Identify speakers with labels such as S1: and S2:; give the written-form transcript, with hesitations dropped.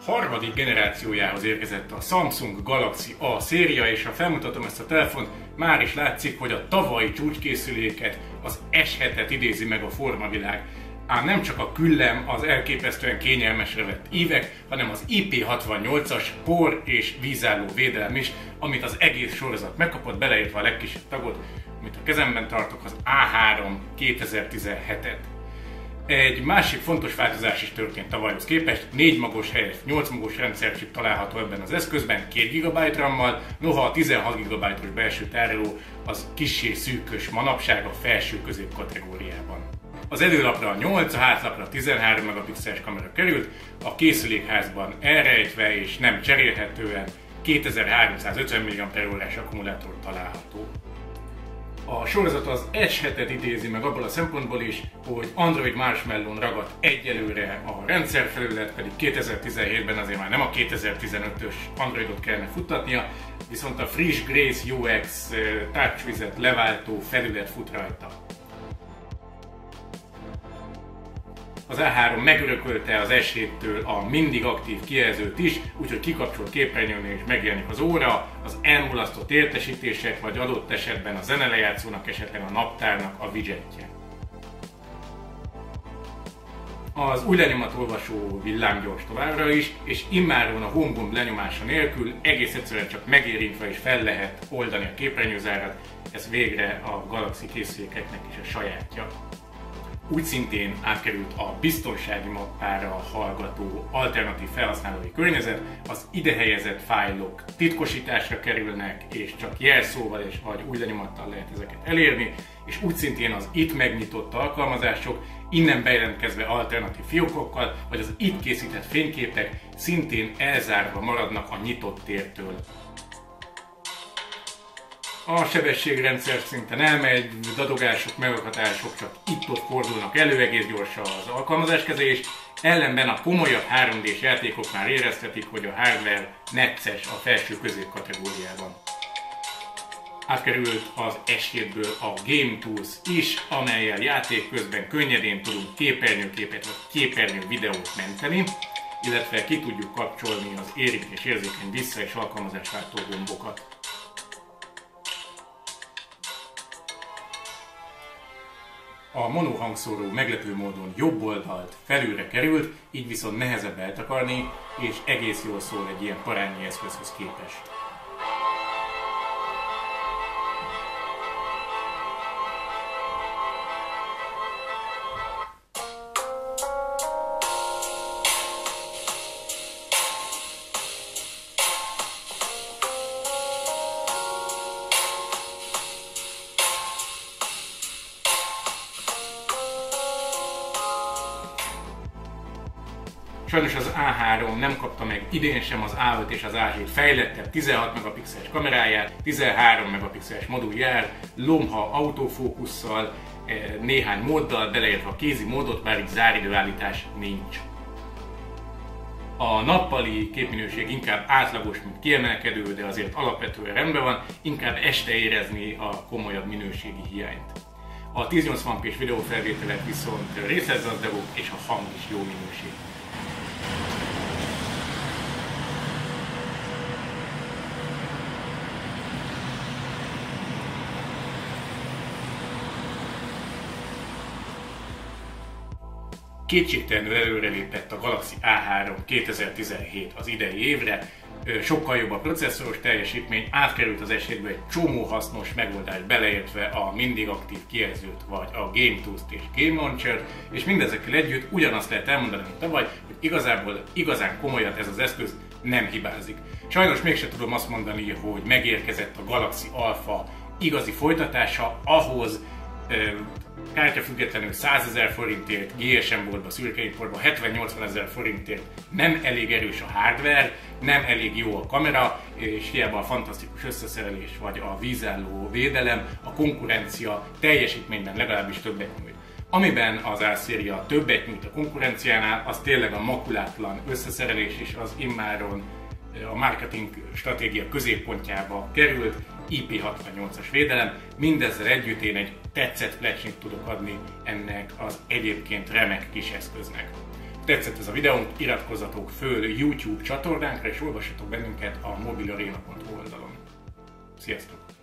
S1: Harmadik generációjához érkezett a Samsung Galaxy A széria, és ha felmutatom ezt a telefont, már is látszik, hogy a tavalyi csúcskészüléket, az S7-et idézi meg a formavilág. Ám nem csak a küllem, az elképesztően kényelmesre vett ívek, hanem az IP68-as por és vízálló védelem is, amit az egész sorozat megkapott, beleértve a legkisebb tagot, amit a kezemben tartok, az A3 2017-et. Egy másik fontos változás is történt tavalyhoz képest, 4 magos helyett 8 magos rendszerchip található ebben az eszközben, 2 GB RAM-mal, noha a 16 GB-os belső tároló az kissé szűkös manapság a felső-közép kategóriában. Az előlapra 8, a hátlapra 13 megapixeles kamera került, a készülékházban elrejtve és nem cserélhetően 2350 mAh akkumulátor található. A sorozat az S7-et idézi meg abból a szempontból is, hogy Android Marshmallow-n ragadt egyelőre a rendszerfelület, pedig 2017-ben azért már nem a 2015-ös Androidot kellene futtatnia, viszont a friss Grace UX TouchWiz-et leváltó felület fut rajta. Az A3 megörökölte az S7-től a mindig aktív kijelzőt is, úgyhogy kikapcsolt képernyőnél is megjelenik az óra, az elmulasztott értesítések, vagy adott esetben a zenelejátszónak, esetleg a naptárnak a widgetje. Az új lenyomatolvasó villámgyors továbbra is, és immáron a home gomb lenyomása nélkül egész egyszerűen csak megérintve is fel lehet oldani a képernyőzárat, ez végre a Galaxy készülékeknek is a sajátja. Úgy szintén átkerült a biztonsági mappára hallgató alternatív felhasználói környezet, az ide helyezett fájlok titkosításra kerülnek, és csak jelszóval és vagy új lenyomattal lehet ezeket elérni, és úgy szintén az itt megnyitott alkalmazások, innen bejelentkezve alternatív fiókokkal, vagy az itt készített fényképek szintén elzárva maradnak a nyitott tértől. A sebességrendszer szinten elmegy, dadogások, megakadások csak itt-ott fordulnak elő, egész gyors az alkalmazáskezelés, ellenben a komolyabb 3D-s játékok már érezhetik, hogy a hardware necces a felső-közép kategóriában. Átkerült az S7-ből a Game Tools is, amellyel játék közben könnyedén tudunk képernyőképet vagy képernyő videót menteni, illetve ki tudjuk kapcsolni az érintés érzékeny vissza- és alkalmazásváltó gombokat. A mono hangszóró meglepő módon jobb oldalt felülre került, így viszont nehezebb eltakarni, és egész jól szól egy ilyen parányi eszközhöz képest. Sajnos az A3 nem kapta meg idén sem az A5 és az A7 fejlettebb 16 megapixeles kameráját, 13 megapixeles moduljár, lomha autofókusszal, néhány móddal, beleértve a kézi módot, bár így záridőállítás nincs. A nappali képminőség inkább átlagos, mint kiemelkedő, de azért alapvetően rendben van, inkább este érezni a komolyabb minőségi hiányt. A 1080p-s videófelvételek viszont részletgazdagok, és a hang is jó minőség. Kétségtelenül előrelépett a Galaxy A3 2017 az idei évre, sokkal jobb a processzoros teljesítmény, átkerült az S7-ből egy csomó hasznos megoldás beleértve a mindig aktív kijelzőt, vagy a Game Tools-t és Game Launcher-t, és mindezekkel együtt ugyanazt lehet elmondani, mint tavaly, hogy igazából igazán komolyat ez az eszköz nem hibázik. Sajnos mégsem tudom azt mondani, hogy megérkezett a Galaxy Alpha igazi folytatása, ahhoz kártyafüggetlenül 100 000 forintért, GSM boltba, szürkeimportba 70-80 000 forintért nem elég erős a hardware, nem elég jó a kamera, és hiába a fantasztikus összeszerelés vagy a vízálló védelem, a konkurencia teljesítményben legalábbis többet nyújt. Amiben az A-széria többet nyújt a konkurenciánál, az tényleg a makulátlan összeszerelés, és az immáron a marketing stratégia középpontjába került IP68-as védelem. Mindezzel együtt én egy tetszett plecsnit tudok adni ennek az egyébként remek kis eszköznek. tetszett ez a videónk, iratkozzatok föl YouTube csatornánkra, és olvassatok bennünket a mobilarena.hu oldalon. Sziasztok!